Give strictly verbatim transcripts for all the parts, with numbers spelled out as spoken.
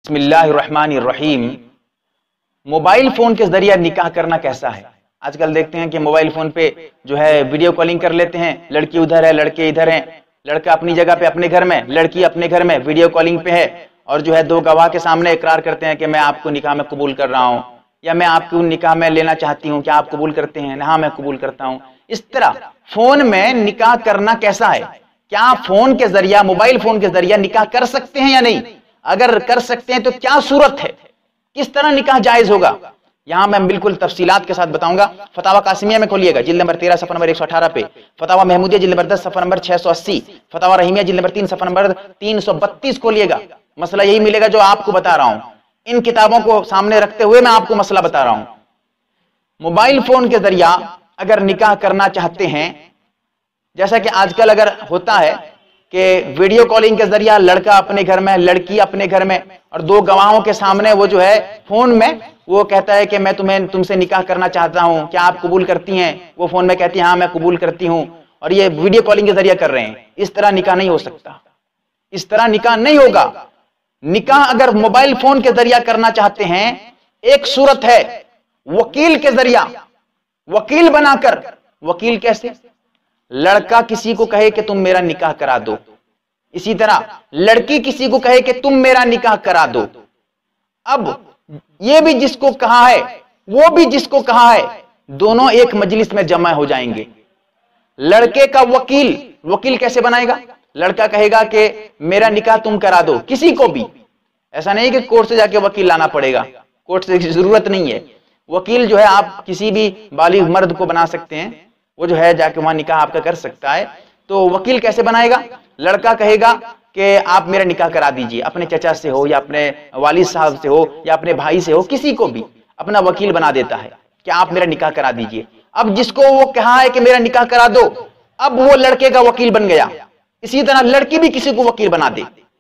بسم اللہ الرحمن الرحیم۔ موبائل فون کے ذریعہ نکاح کرنا کیسا ہے؟ آج کل دیکھتے ہیں کہ موبائل فون پہ جو ہے ویڈیو کالنگ کر لیتے ہیں، لڑکی ادھر ہے لڑکے ادھر ہیں، لڑکا اپنی جگہ پہ اپنے گھر میں، لڑکی اپنے گھر میں ویڈیو کالنگ پہ ہے، اور جو ہے دو گواہ کے سامنے اقرار کرتے ہیں کہ میں آپ کو نکاح میں قبول کر رہا ہوں، یا میں آپ کو نکاح میں لینا چاہتی ہوں، کیا آپ قبول کرتے ہیں؟ ہاں میں قبول کرتا ہوں۔ اس طرح فون میں نکاح کرنا کیسا ہے؟ کیا فون کے ذریعہ، موبائل فون کے ذریعہ نکاح کر سکتے ہیں یا نہیں؟ اگر کر سکتے ہیں تو کیا صورت ہے، کس طرح نکاح جائز ہوگا؟ یہاں میں بالکل تفصیلات کے ساتھ بتاؤں گا۔ فتاوی قاسمیہ میں کھولیے گا جلد نمبر تیرہ صفحہ نمبر ایک سو اٹھارہ پہ، فتاوی محمودیہ جلد نمبر دس صفحہ نمبر چھ سو اسی، فتاوی رحیمیہ جلد نمبر تین صفحہ نمبر تین سو بتیس کھولیے گا، مسئلہ یہی ملے گا جو آپ کو بتا رہا ہوں۔ ان کتابوں کو سامنے رکھتے ہوئے میں آپ کو مسئلہ بتا رہا ہوں۔ موبائل فون کے ذریعہ اگر نکاح کرنا چاہتے ہیں، جیسا کہ آج کل اگر ہوتا ہے کہ ویڈیو کالنگ کے ذریعہ لڑکا اپنے گھر میں، لڑکی اپنے گھر میں، اور دو گواہوں کے سامنے وہ جو ہے فون میں وہ کہتا ہے کہ میں تمہیں تم سے نکاح کرنا چاہتا ہوں، کیا آپ قبول کرتی ہیں؟ وہ فون میں کہتی ہیں ہاں میں قبول کرتی ہوں، اور یہ ویڈیو کالنگ کے ذریعہ کر رہے ہیں۔ اس طرح نکاح نہیں ہو سکتا، اس طرح نکاح نہیں ہوگا۔ نکاح اگر موبائل فون کے ذریعہ کرنا چاہتے ہیں، ایک صورت ہے وکیل کے ذریعہ، وکیل بنا کر۔ وکیل کیسے؟ لڑکا کسی کو کہے کہ تم میرا نکاح کرا دو، اسی طرح لڑکی کسی کو کہے کہ تم میرا نکاح کرا دو۔ اب یہ بھی جس کو کہا ہے، وہ بھی جس کو کہا ہے، دونوں ایک مجلس میں جمع ہو جائیں گے۔ لڑکے کا وکیل، وکیل کیسے بنائے گا؟ لڑکا کہے گا کہ میرا نکاح تم کرا دو، کسی کو بھی، ایسا نہیں کہ کورٹ سے جا کے وکیل لانا پڑے گا، کورٹ سے ضرورت نہیں ہے۔ وکیل جو ہے آپ کسی بھی بالغ مرد کو بنا سکتے ہیں، وہ جو ہے جا کے وہاں نکاح آپ کا کر سکتا ہے۔ تو وکیل کیسے بنائے گا؟ لڑکا کہے گا کہ آپ میرا نکاح کرا دیجئے، اپنے چچا سے ہو یا اپنے والد صاحب سے ہو یا اپنے بھائی سے ہو، کسی کو بھی اپنا وکیل بنا دیتا ہے کہ آپ میرا نکاح کرا دیجئے۔ اب جس کو وہ کہا ہے کہ میرا نکاح کرا دو، اب وہ لڑکے کا وکیل بن گیا۔ اسی طرح لڑکی بھی کسی کو وکیل بنا دے،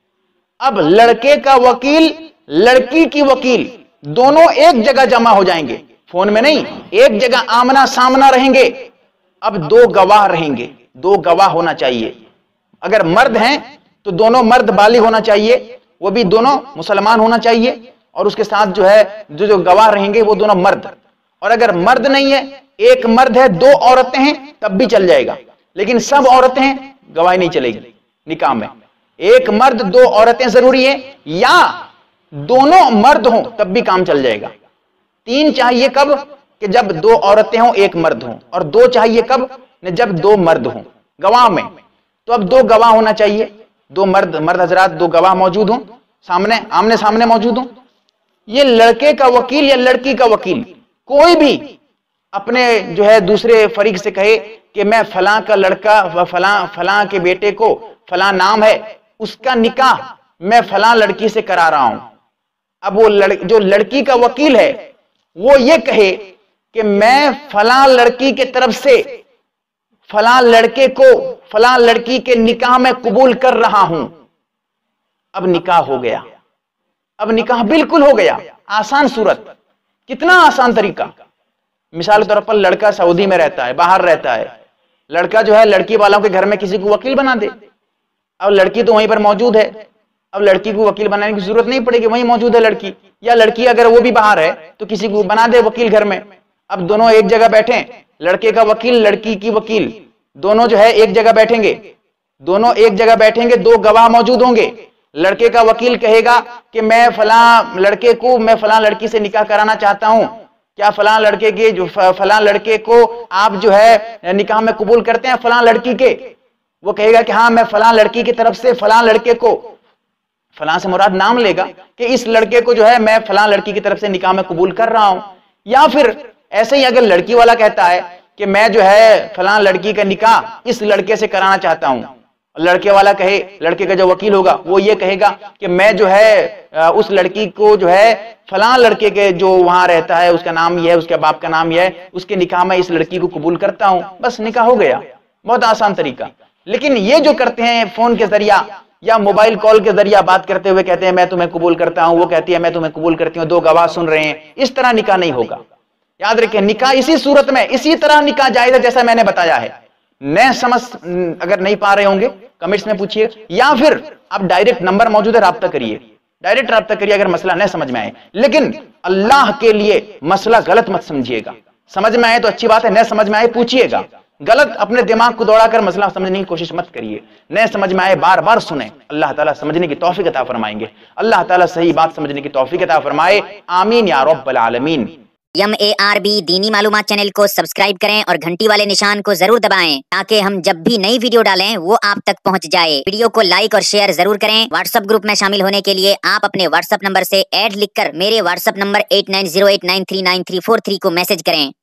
اب لڑکے کا وکیل، لڑکی کی وکیل، دونوں ایک جگہ جمع ہو جائیں گے، فون میں نہیں، ایک جگہ آمنا سامنا رہیں گے۔ اب دو گواہ رہیں گے، دو گواہ ہونا چاہیے۔ اگر مرد ہیں تو دونوں مرد بالغ ہونا چاہیے، وہ بھی دونوں مسلمان ہونا چاہیے، اور اس کے ساتھ جو ہے جو جو گواہ رہیں گے وہ دونوں مرد۔ اور اگر مرد نہیں ہے، ایک مرد ہے دو عورتیں ہیں، تب بھی چل جائے گا، لیکن سب عورتیں ہیں گواہی نہیں چلے گی نکاح میں۔ ایک مرد دو عورتیں ضروری ہیں، یا دونوں مرد ہوں تب بھی کام چل جائے گا۔ تین چاہیے کب؟ کہ جب دو عورتیں ہوں ایک مرد ہوں، اور دو چاہیے کب؟ جب دو مرد ہوں گواہ میں۔ تو اب دو گواہ ہونا چاہیے، دو مرد مرد حضرات دو گواہ موجود ہوں، سامنے آمنے سامنے موجود ہوں۔ یہ لڑکے کا وکیل یا لڑکی کا وکیل کوئی بھی اپنے جو ہے دوسرے فریق سے کہے کہ میں فلاں کا لڑکا و فلاں فلاں کے بیٹے کو فلاں نام ہے، اس کا نکاح میں فلاں لڑکی سے کرا رہا ہوں۔ اب وہ جو لڑکی کا وکیل ہے وہ یہ کہے کہ میں فلاں لڑکی کے طرف سے فلاں لڑکے کو فلاں لڑکی کے نکاح میں قبول کر رہا ہوں، اب نکاح ہو گیا، اب نکاح بالکل ہو گیا۔ آسان صورت، کتنا آسان طریقہ۔ مثال کے طور پر لڑکا سعودی میں رہتا ہے، باہر رہتا ہے، لڑکا جو ہے لڑکی والوں کے گھر میں کسی کو وکیل بنا دے، اب لڑکی تو وہیں پر موجود ہے، اب لڑکی کو وکیل بنانے کی ضرورت نہیں پڑے گی، وہیں موجود ہے لڑکی، یا لڑکی اگر وہ بھی باہر ہے تو کسی کو بنا دے وکیل گھر میں۔ اب دونوں ایک جگہ بیٹھیں، لڑکے کا وکیل لڑکی کی وکیل، دونوں جو ہے ایک جگہ بیٹھیں گے، دونوں ایک جگہ بیٹھیں گے، دو گواہ موجود ہوں گے۔ لڑکے کا وکیل کہے گا کہ میں فلاں لڑکے کو میں فلاں لڑکی سے نکاح کرانا چاہتا ہوں، کیا فلاں لڑکے کے جو فلاں لڑکے کو آپ جو ہے نکاح میں قبول کرتے ہیں فلاں لڑکی کے؟ وہ کہے گا کہ ہاں میں فلاں لڑکی کی طرف سے فلاں لڑکے کو، فلاں سے مراد نام لے گا کہ اس لڑکے کو جو ہے میں فلاں لڑکی کی طرف سے نکاح میں قبول کر رہا ہوں۔ یا پھر ایسے ہی اگر لڑکی والا کہتا ہے کہ میں جو ہے فلاں لڑکی کا نکاح اس لڑکے سے کرانا چاہتا ہوں، لڑکے والا کہے، لڑکے کا جو وکیل ہوگا وہ یہ کہے گا کہ میں جو ہے اس لڑکی کو جو ہے فلاں لڑکے کے جو وہاں رہتا ہے اس کا نام یہ ہے، اس کے باپ کا نام یہ ہے، اس کے نکاح میں اس لڑکی کو قبول کرتا ہوں، بس نکاح ہو گیا۔ بہت آسان طریقہ۔ لیکن یہ جو کرتے ہیں فون کے ذریعہ یا موبائل کال کے ذریعہ بات کرتے ہوئے کہتے ہیں میں تمہیں قبول کرتا ہوں، وہ کہتی ہے میں تمہیں قبول کرتی ہوں، دو گواہ سن رہے ہیں، اس طرح نکاح نہیں ہوگا۔ یاد رکھیں نکاح اسی صورت میں اسی طرح نکاح جائز ہے جیسا میں نے بتایا ہے۔ نئے سمجھ اگر نہیں پا رہے ہوں گے کمنٹس میں پوچھئے، یا پھر آپ ڈائریکٹ نمبر موجود ہے رابطہ کریے، डायरेक्ट रब्ता करिए अगर मसला न समझ में आए, लेकिन अल्लाह के लिए मसला गलत मत समझिएगा। समझ में आए तो अच्छी बात है, न समझ में आए पूछिएगा। गलत अपने दिमाग को दौड़ाकर मसला समझने की कोशिश मत करिए। न समझ में आए बार बार सुने, अल्लाह ताला समझने की तौफीक अता फरमाएंगे। अल्लाह ताला सही बात समझने की तौफीक अता फरमाए, आमीन या रब्बल आलमीन। एम ए आर बी दीनी मालूमात चैनल को सब्सक्राइब करें और घंटी वाले निशान को जरूर दबाएं ताकि हम जब भी नई वीडियो डालें वो आप तक पहुंच जाए। वीडियो को लाइक और शेयर जरूर करें। व्हाट्सएप ग्रुप में शामिल होने के लिए आप अपने व्हाट्सएप नंबर से ऐड लिखकर मेरे WhatsApp number eight nine zero eight nine three nine three four three को मैसेज करें।